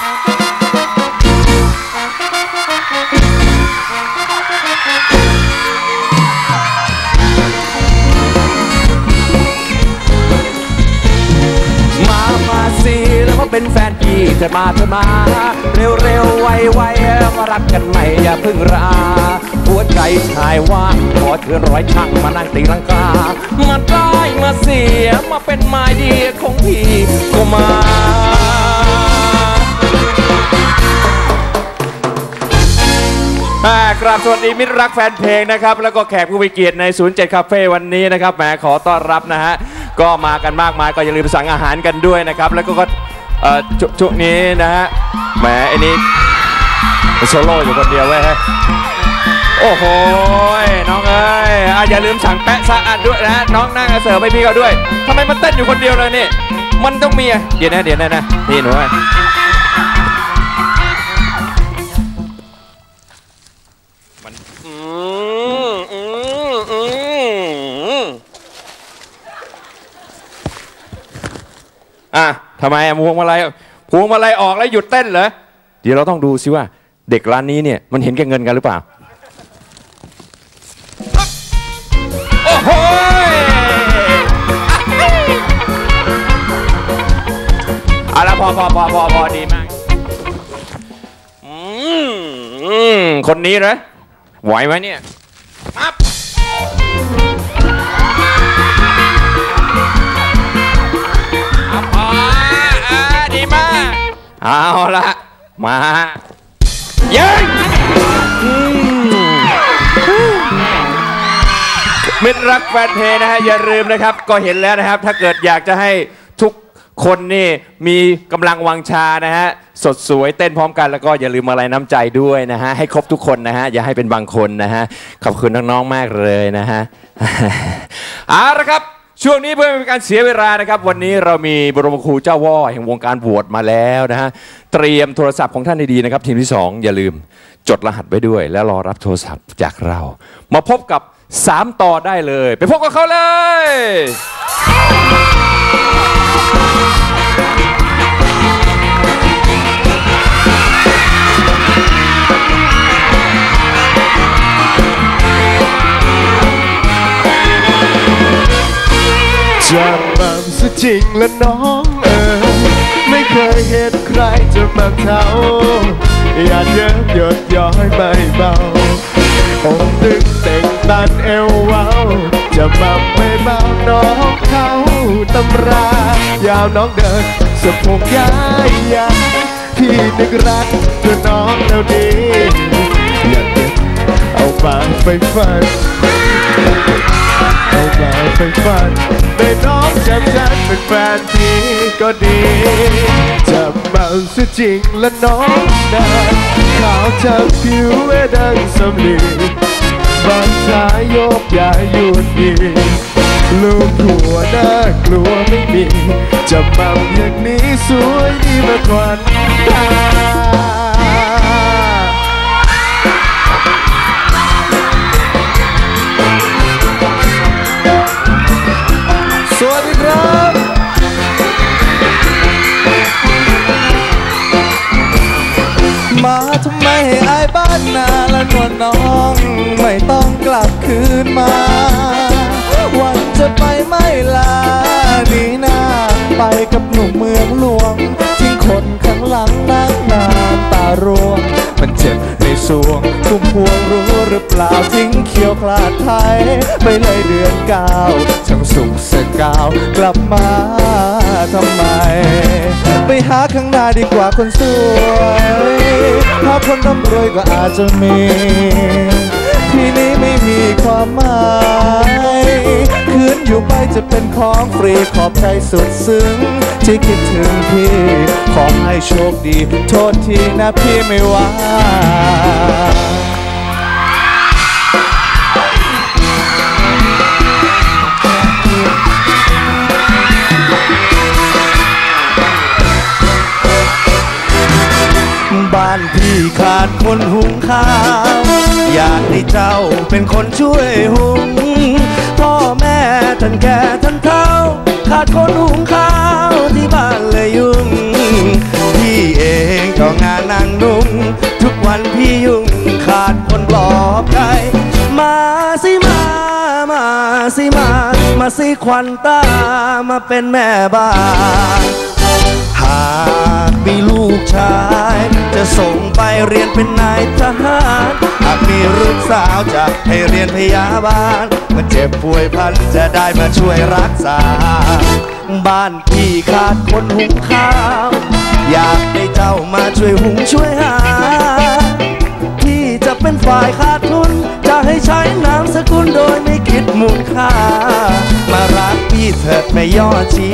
สิแล้วมาเป็นแฟนพี่เธอมาเร็วๆไวๆมารักกันใหม่อย่าเพิ่งราหัวใจชายว่างขอเชิญร้อยช่างมานั่งตีลังกามาได้มาเสียมาเป็นไม้ดีของพี่ก็มากราบสวัสดีมิตรรักแฟนเพลงนะครับแล้วก็แขกผู้มีเกียรติใน07คาเฟ่วันนี้นะครับแหมขอต้อนรับนะฮะก็มากันมากมายก็อย่าลืมสั่งอาหารกันด้วยนะครับแล้วก็ช่วงนี้นะฮะแหมไอ้นี่โซโล่อยู่คนเดียวเว้ยโอ้โหน้องเอ้ยอย่าลืมสั่งแปะสะอาดด้วยนะน้องนั่งเสิร์ฟให้พี่เขาด้วยทำไมมันเต้นอยู่คนเดียวเลยนี่มันต้องมีเดี๋ยวนะนี่หนูทำไมพวงมาลัยออกแล้วหยุดเต้นเหรอเดี๋ยวเราต้องดูซิว่าเด็กร้านนี้เนี่ยมันเห็นแก่เงินกันหรือเปล่าโอ้โหเอาละพอดีมากคนนี้เหรอไหวไหมเนี่ยปั๊บดีมากเอาละมายิงมิตรรักแฟนเพลงนะฮะอย่าลืมนะครับก็เห็นแล้วนะครับถ้าเกิดอยากจะให้ทุกคนนี่มีกำลังวังชานะฮะสดสวยเต้นพร้อมกันแล้วก็อย่าลืมอะไรน้ำใจด้วยนะฮะให้ครบทุกคนนะฮะอย่าให้เป็นบางคนนะฮะขอบคุณน้องๆมากเลยนะฮะเอาละครับช่วงนี้เพื่อไม่เป็นการเสียเวลานะครับวันนี้เรามีบรมครูเจ้าว่อแห่งวงการบวชมาแล้วนะฮะเตรียมโทรศัพท์ของท่านดีๆนะครับทีมที่2อย่าลืมจดรหัสไว้ด้วยแล้วรอรับโทรศัพท์จากเรามาพบกับ3ต่อได้เลยไปพบกับเขาเลยจะมั่นซะจริงและน้องไม่เคยเห็นใครจะมาเท่าอย่าเยิบหยดย้อยไม่เบาอกดึงเต่งตันเอวเว้าจะมั่นไม่เบาน้องเขาตำรายาวน้องเดินสะโพกย้ายพี่นึกรักเธอน้องแล้วดีอย่าเก็บเอาปากไปฝันเอาปากไปฝันได้น้องจับฉันเป็นแฟนพี่ก็ดีจะเมาซะจริงและน้องนะขาวจากผิวดังสำลีบางชายโยกย้ายหยุดดีลูกหัวน่ากลัวไม่มีจะเมาอย่างนี้สวยดีมากกว่าสวัสดีครับมาทำไมให้อายบ้านนาและนวลน้องไม่ต้องกลับคืนมาวันจะไปไม่ลาดีหน้าไปกับหนุ่มเมืองหลวงทิ้งคนข้างหลังนั่งนานตาร่วงมันเจ็บในสวงทุ่มพวงรู้หรือเปล่าทิ้งเขียวคลาดไทยไปเลยเดือน9ช่างสุขสกาวกลับมาทำไมไปหาข้างหน้าดีกว่าคนสวยถ้าคนร่ำรวยก็อาจจะมีที่นี้ไม่มีความหมายคืนอยู่ไปจะเป็นของฟรีขอบใจสุดซึ้งที่คิดถึงพี่ขอให้โชคดีโทษทีนะพี่ไม่ว่าบ้านพี่ขาดคนหุงข้าวอยากให้เจ้าเป็นคนช่วยหุงพ่อแม่ท่านแก่ท่านเฒ่าขาดคนหุงข้าวที่บ้านเลยยุ่งพี่เองทก็งานนางนุ่งทุกวันพี่ยุ่งขาดคนปลอบใจมาสิมาสิควันตามาเป็นแม่บ้านหากมีลูกชายจะส่งไปเรียนเป็นนายทหารหากมีลูกสาวจะให้เรียนพยาบาลมันเจ็บป่วยพันจะได้มาช่วยรักษาบ้านพี่ขาดคนหุงข้าวอยากได้เจ้ามาช่วยหุงช่วยหาพี่จะเป็นฝ่ายขาดทุนจะให้ใช้นามสกุลโดยไม่คิดมูลค่ามารักพี่เถิดไม่ย่อชี